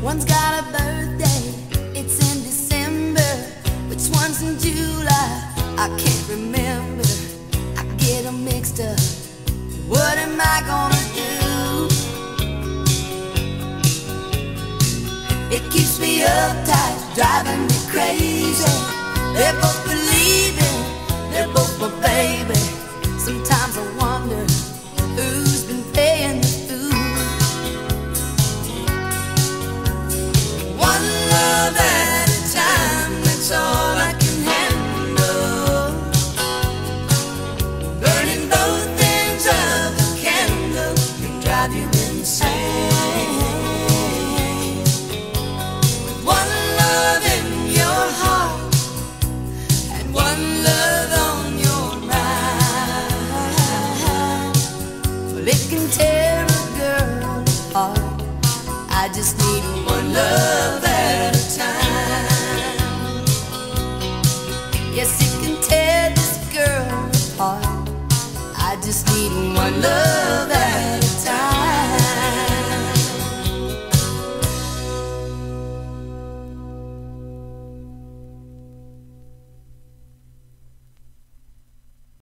One's got a birthday, it's in December. Which one's in July? I can't remember. I get them mixed up. What am I gonna do? It keeps me uptight, driving me crazy. They're both believing, they're both my baby. Sometimes I wonder who's been paying the fool. One love at a time, that's all I can handle. Burning both ends of the candle can drive you insane. With one love in your heart and one love on your mind, well, it can tear a girl apart. I just need one love at a time. Yes, it can tear this girl apart. I just need one love